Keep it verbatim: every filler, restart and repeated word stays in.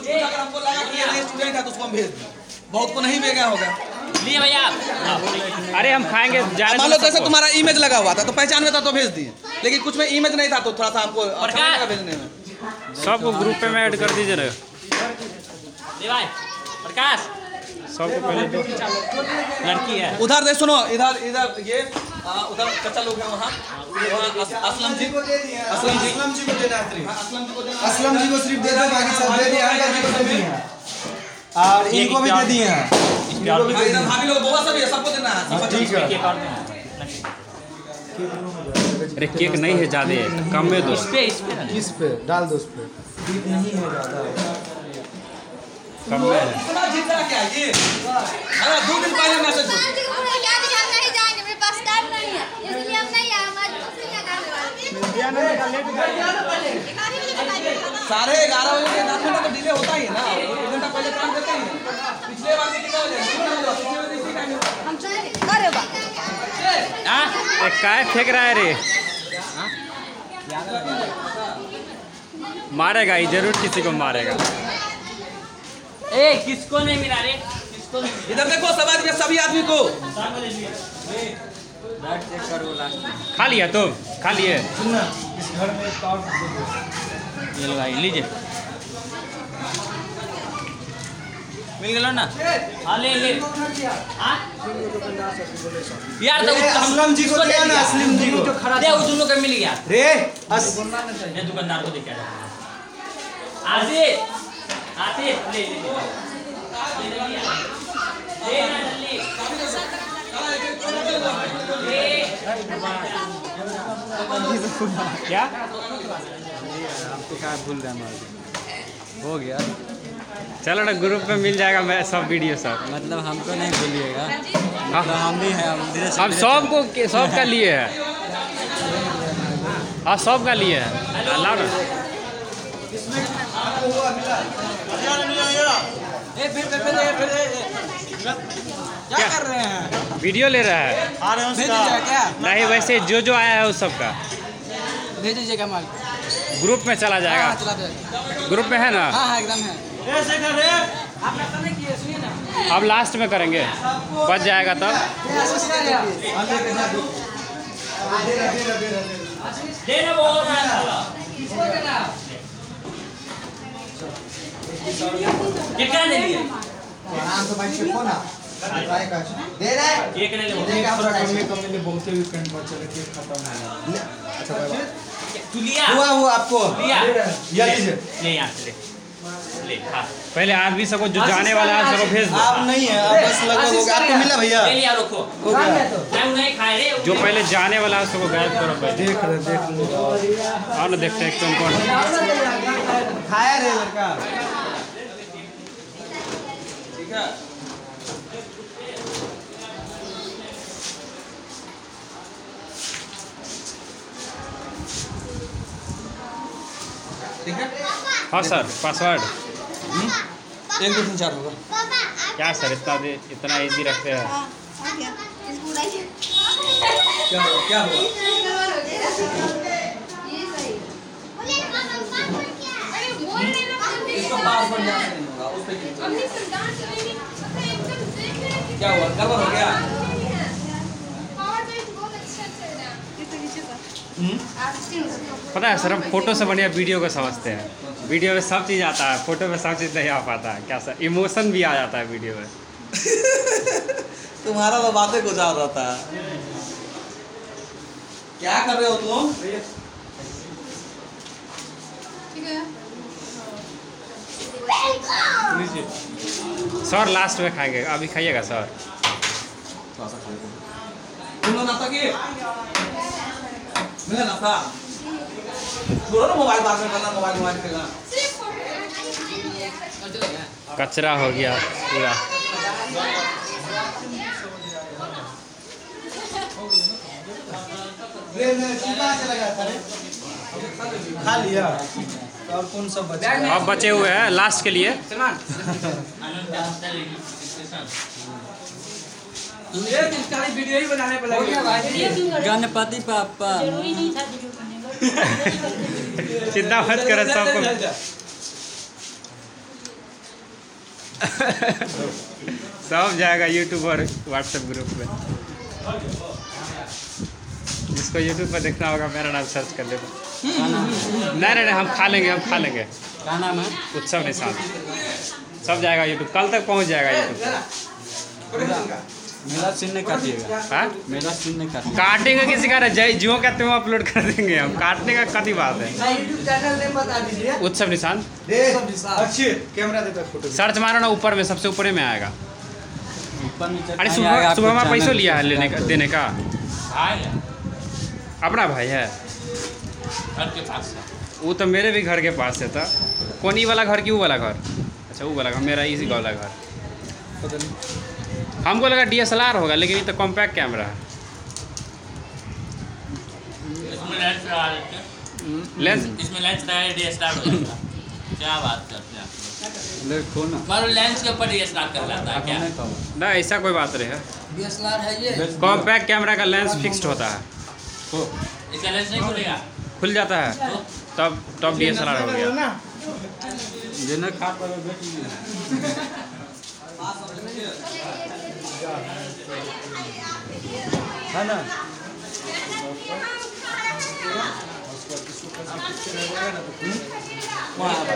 कुछ कुछ अगर हमको लगा कि ये स्टूडेंट है तो उसको हम भेज दें, बहुत को नहीं भेजा होगा। लिए भैया आप। अरे हम खाएंगे। मान लो जैसे तुम्हारा इमेज लगा हुआ था तो पहचान में था तो भेज दिए, लेकिन कुछ में इमेज नहीं था तो थोड़ा सा हमको अच्छा लगा भेजने में। सबको ग्रुप में ऐड कर दीजिए ना भाई। प्रकाश सबको पहले दो लड़की है उधर दे, सुनो इधर इधर ये आ, उधर चाचा लोग हैं वहाँ, असलम जी असलम जी असलम जी को देना है सिर्फ, असलम जी को देना। असलम जी को सिर्फ दे दो, बाकी सब दे दिए। अंकल जी को दे दिए हैं और इनको भी दे दिए हैं। इधर भाभी लोग बुआ सब सबको देना है। ठीक है। अरे केक नहीं है ज़्यादा, कम में दो। इस पे इस पे किस पे डाल दो, उस पे ठीक नहीं है ज़्यादा, कम में है। इतना जितना क्या ये, अरे दो दिन पहले मैसेज हो साढ़े ग्यारह बजे दस घंटा तो डिले होता ही है ना, एक घंटा पहले काम करते हैं। पिछले बार कितना बजे काय फेंक रहा है रे? मारेगा ही जरूर, किसी को मारेगा। ए किसको नहीं मिला रे? किसको नहीं? इधर देखो सब आदमी, सभी आदमी को खा लिया तुम? खा लिए? सुनना इस घर में एक और ये लो भाई लीजिए। मिल गया ना? हाँ ले ले। हाँ यार तो असलम जी को दिया ना, असलम जी को दे, उस दोनों का मिल गया रे। अस ये दुकानदार को दे क्या आसिफ आसिफ ले ले ले ना जल्दी क्या भूल रहे हो गया? चलो ना, ग्रुप में मिल जाएगा मैं सब वीडियो सब। मतलब हमको नहीं भूलिएगा, हाँ हम भी हैं, हम सबको सब का लिए है। हाँ सब का लिए है। लाओ ना। क्या कर रहे हैं? वीडियो ले रहा है। आ रहे हैं क्या? नहीं, वैसे जो जो आया है उस सब का भेज दीजिएगा माल, ग्रुप में चला जाएगा। चला जाएगा। ग्रुप में है ना? हाँ हाँ एकदम है। आप लगता नहीं किए, सुनिए ना। अब लास्ट में करेंगे, बच जाएगा तब। देना बोल रहा है कितना दे लिए? आराम से बैठ के खो ना, दे रहा है। एक नहीं ले देगा थोड़ा कम कम में बहुत भी पेंट बचा के खत्म हो गया। अच्छा बाबा तू लिया हुआ हुआ आपको लिया या लीजिए। ले यहाँ से ले ले खा पहले आदमी सबको जो जाने वाला है सबको भेज दो। आप नहीं है, आप बस लगभग हो गया। आपको मिला भैया? ले लिया रखो हो गया। मैं नहीं खाए रे जो पहले जाने वाला है सबको गायब करो पहले। देख रहे देख लो और ना देखते हैं कौन कौन खाया रे लड़का। ठीक है। ठीक है। हाँ सर, पासवर्ड एक दो तीन चार होगा। क्या सर इतना दे, इतना इजी रखते हैं? क्या हुआ क्या हुआ? इसका पासवर्ड याद नहीं होगा, उस पे क्लिक करो। क्या हुआ, गड़बड़ हो गया? पता है सर, हम फोटो से बढ़िया वीडियो को समझते हैं। वीडियो में सब चीज़ आता है, फोटो में सब चीज़ नहीं आ पाता है। क्या सर, इमोशन भी आ जाता है वीडियो में। तुम्हारा तो बातें कुछ और रहता है। क्या कर रहे हो तुम? सर लास्ट में खाएंगे, अभी खाइएगा सर। तुम लोग नाश्ता किए? मिला नाश्ता? छोड़ो ना मोबाइल, बाद में करना, मोबाइल मोबाइल खेलना। कचरा हो गया पूरा। खा लिया और कौन सा बचा? अब बचे हुए हैं लास्ट के लिए। वीडियो ही बनाने पर लगे। गणपति पापा चिंता मत करो, सबको सब जाएगा यूट्यूब और व्हाट्सएप ग्रुप में। जिसको यूट्यूब पर देखना होगा मेरा नाम सर्च कर लेना। नहीं नहीं नहीं, हम खा लेंगे, हम खा लेंगे। क्या नाम है? उत्सव निशान सब जाएगा यूट्यूब, कल तक पहुंच जाएगा यूट्यूब। मेरा सीन नहीं काटिएगा। हाँ मेरा सीन नहीं काटिएगा। काटेंगे किसी का जय जियो का तुम अपलोड कर देंगे हम, काटने का कति बात है। यूट्यूब चैनल नेम बता दीजिए। उत्सव निशान अच्छे कैमरा देता है फोटो। सर्च मारो ना, ऊपर में सबसे ऊपर में आएगा। ऊपर नीचे अरे कहीं सुबह आएगा, सुबह आपको में पैसों चैनल लिया है लेने का देने का। अपना भाई है घर के पास है। वो तो मेरे भी घर के पास है था। कौन ई वाला घर की वो वाला घर? अच्छा वो वाला घर, मेरा इसी वाला घर। हमको लगा डी एस एल आर होगा, लेकिन ये तो कॉम्पैक्ट कैमरा है। इसमें लेंस लगा देते हैं। लेंस इसमें लेंस लगा डी एस एल आर हो जाएगा। क्या बात करते हैं आप? देखो ना, मारो लेंस के ऊपर डी एस एल आर कर लेता है क्या? ना ऐसा कोई बात नहीं है। डी एस एल आर है ये। कॉम्पैक्ट कैमरा का लेंस फिक्स्ड होता है, इसका लेंस नहीं खुलेगा? खुल जाता है तब तब डी एस एल आर हो गया। जिन्हें खा पर बैठी है ना।